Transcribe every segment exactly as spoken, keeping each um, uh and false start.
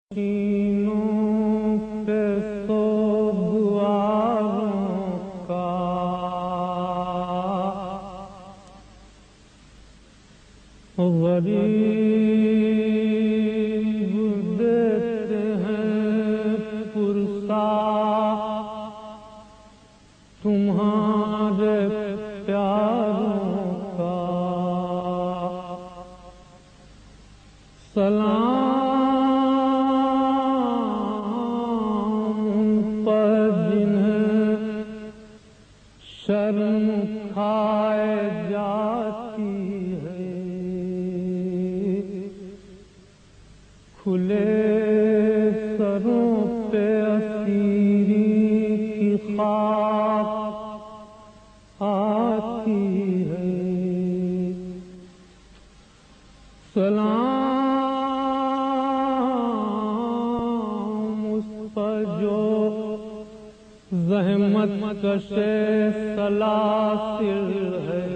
سینوں پہ سوگواروں کا غریب دیتے ہیں پرسا تمہارے پیاروں کا سلام شرم کھائے جاتی ہے، کھلے سروں پہ اسیری کی خاک آتی ہے۔ سلام اس پر جو زحمت کشے سلاسل ہے،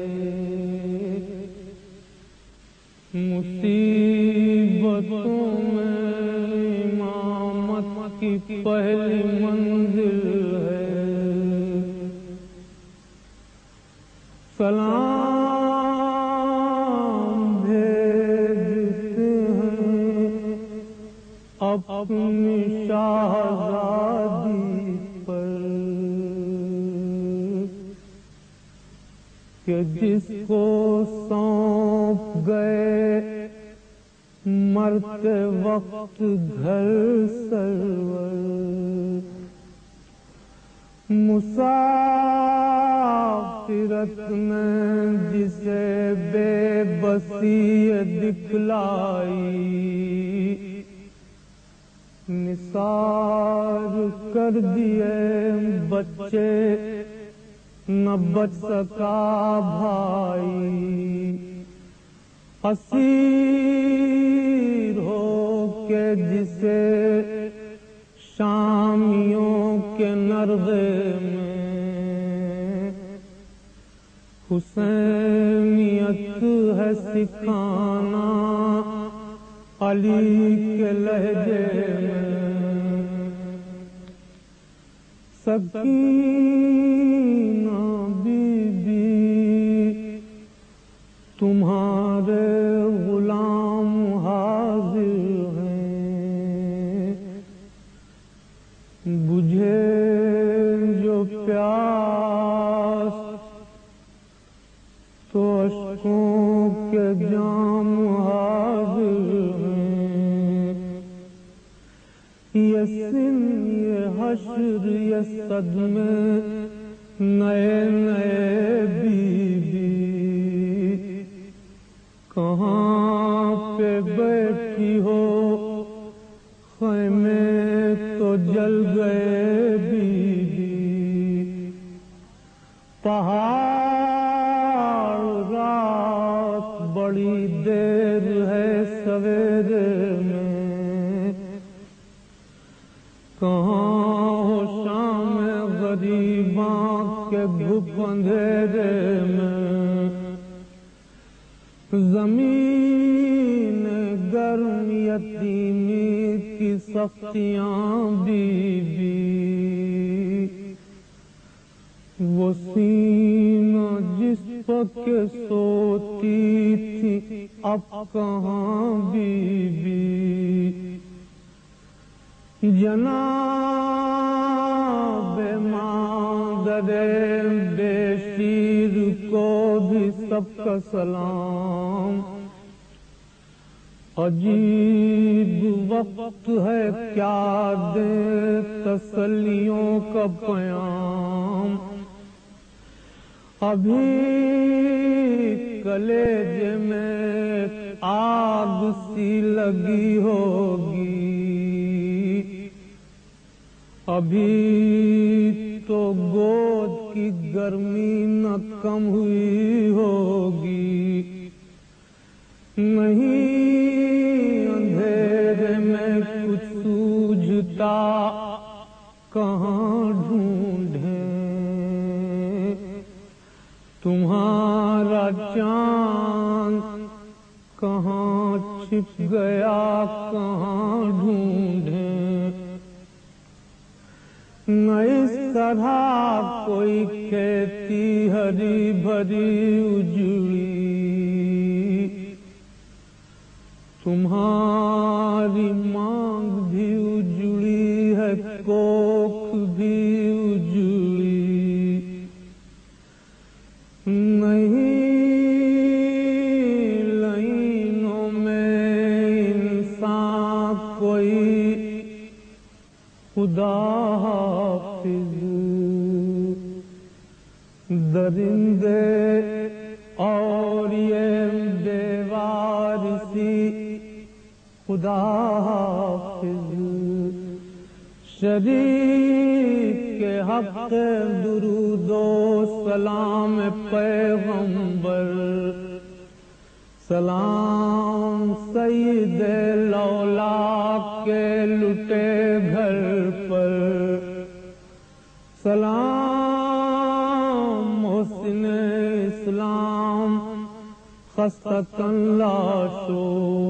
مصیبتوں میں امامت کی پہلی منزل ہے۔ سلام بھیجتے ہیں اپنی شہزادی کہ جس کو سونپ گئے مرتے وقت گھر سرور، مسافرت میں جسے بے بسی دکھلائی، نثار کر دیے بچے نہ بچ سکا بھائی، اسیر ہو کے جسے شامیوں کے نرغے میں حسینیت ہے سکھانا علی کے لہجے میں۔ سکینہ بی بی تمہارے غلام حاضر ہیں، بجھے جو پیاس تو اشکوں کے جام حاضر ہیں۔ یہ سن یہ حشر یہ صدمے نئے نئے بی بی کہاں پہ بیٹھی ہو، خیمے تو جل گئے بی بی، پہاڑ رات بڑی دیر ہے سویرے میں، کہاں ہو شام غریباں کے گھپ اندھیرے میں، زمین گرم یتیمی کی سختیاں بی بی، وہ سینہ جس پر کے سوتی تھی اب کہاں بی بی، جناب مادر بے شیر کو بھی سب کا سلام، عجیب وقت ہے کیا دیں تسلیوں کا پیام، ابھی کلیجے میں آگ سی لگی ہوگی، ابھی تو گود کی گرمی نہ کم ہوئی ہوگی، نہیں اندھیرے میں کچھ سوجھتا کہاں ڈھونڈیں، تمہارا چاند کہاں چھپ گیا کہاں ڈھونڈیں۔ طرح کوئی کھیتی ہری بھری اجڑی، تمہاری مانگ بھی اجڑی ہے، کوکھ بھی اجڑی، نہیں لائنوں میں انسان کوئی خدا حافظ، درندے اور یہ بیوارثی خدا حافظ، شریک کے حق درود و سلام پیغمبر، سلام سید لولاک کے لٹے گھر پر، سلام محسن اسلام خستتاً لاشو،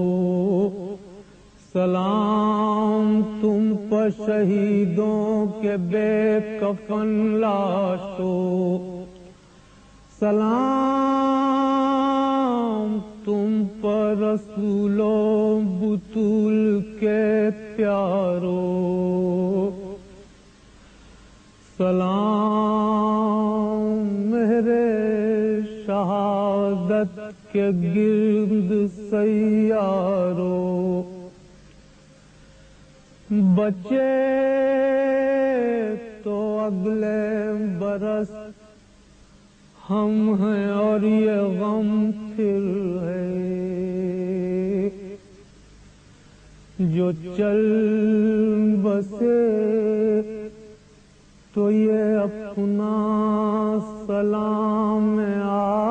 سلام تم پر شہیدوں کے بے کفن لاشو، سلام تم پر رسولوں بطول کے پیارو، سلام میرے شہادت کے گرد سیارو، بچے تو اگلے برس ہم ہیں اور یہ غم پھر ہے، جو چل بسے تو یہ اپنا سلام آ